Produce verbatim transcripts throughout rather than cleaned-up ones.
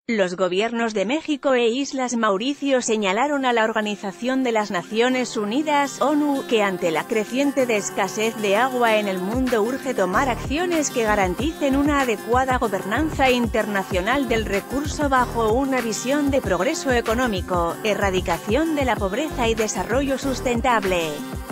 Los gobiernos de México e Islas Mauricio señalaron a la Organización de las Naciones Unidas, ONU, que ante la creciente escasez de agua en el mundo urge tomar acciones que garanticen una adecuada gobernanza internacional del recurso bajo una visión de progreso económico, erradicación de la pobreza y desarrollo sustentable.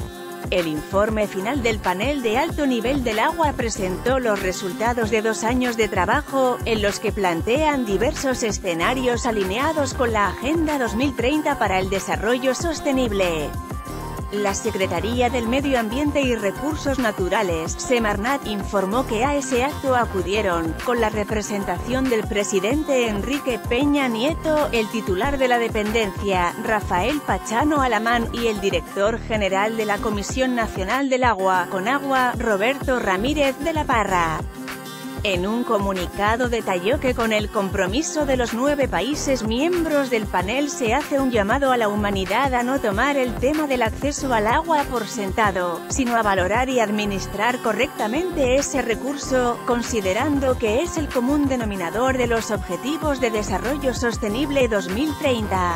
El informe final del panel de alto nivel del agua presentó los resultados de dos años de trabajo, en los que plantean diversos escenarios alineados con la Agenda dos mil treinta para el Desarrollo Sostenible. La Secretaría del Medio Ambiente y Recursos Naturales, Semarnat, informó que a ese acto acudieron, con la representación del presidente Enrique Peña Nieto, el titular de la dependencia, Rafael Pachano Alamán, y el director general de la Comisión Nacional del Agua, Conagua, Roberto Ramírez de la Parra. En un comunicado detalló que con el compromiso de los nueve países miembros del panel se hace un llamado a la humanidad a no tomar el tema del acceso al agua por sentado, sino a valorar y administrar correctamente ese recurso, considerando que es el común denominador de los Objetivos de Desarrollo Sostenible dos mil treinta.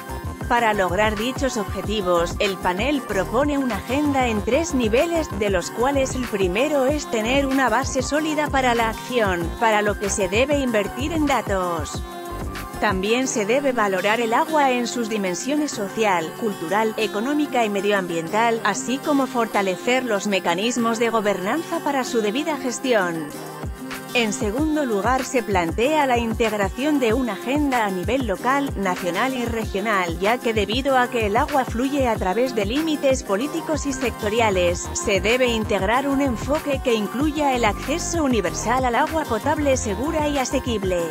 Para lograr dichos objetivos, el panel propone una agenda en tres niveles, de los cuales el primero es tener una base sólida para la acción, para lo que se debe invertir en datos. También se debe valorar el agua en sus dimensiones social, cultural, económica y medioambiental, así como fortalecer los mecanismos de gobernanza para su debida gestión. En segundo lugar, se plantea la integración de una agenda a nivel local, nacional y regional, ya que debido a que el agua fluye a través de límites políticos y sectoriales, se debe integrar un enfoque que incluya el acceso universal al agua potable segura y asequible.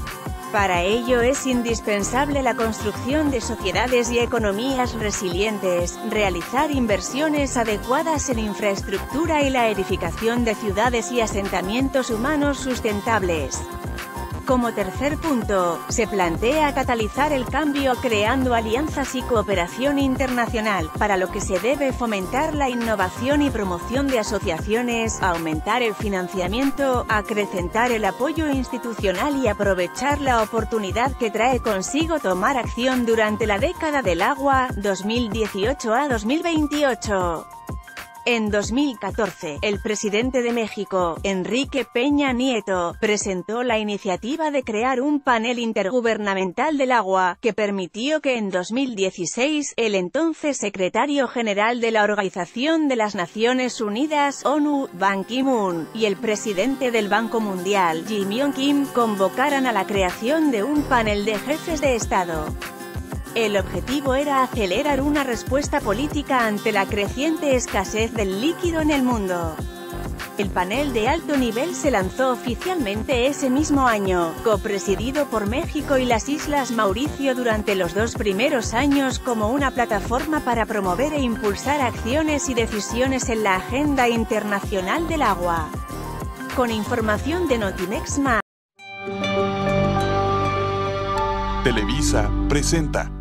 Para ello es indispensable la construcción de sociedades y economías resilientes, realizar inversiones adecuadas en infraestructura y la edificación de ciudades y asentamientos humanos sustentables. Como tercer punto, se plantea catalizar el cambio creando alianzas y cooperación internacional, para lo que se debe fomentar la innovación y promoción de asociaciones, aumentar el financiamiento, acrecentar el apoyo institucional y aprovechar la oportunidad que trae consigo tomar acción durante la década del agua, dos mil dieciocho a dos mil veintiocho. En dos mil catorce, el presidente de México, Enrique Peña Nieto, presentó la iniciativa de crear un panel intergubernamental del agua, que permitió que en dos mil dieciséis, el entonces secretario general de la Organización de las Naciones Unidas, ONU, Ban Ki-moon, y el presidente del Banco Mundial, Jim-Yong Kim, convocaran a la creación de un panel de jefes de Estado. El objetivo era acelerar una respuesta política ante la creciente escasez del líquido en el mundo. El panel de alto nivel se lanzó oficialmente ese mismo año, copresidido por México y las Islas Mauricio durante los dos primeros años como una plataforma para promover e impulsar acciones y decisiones en la agenda internacional del agua. Con información de Notimex Ma. Televisa presenta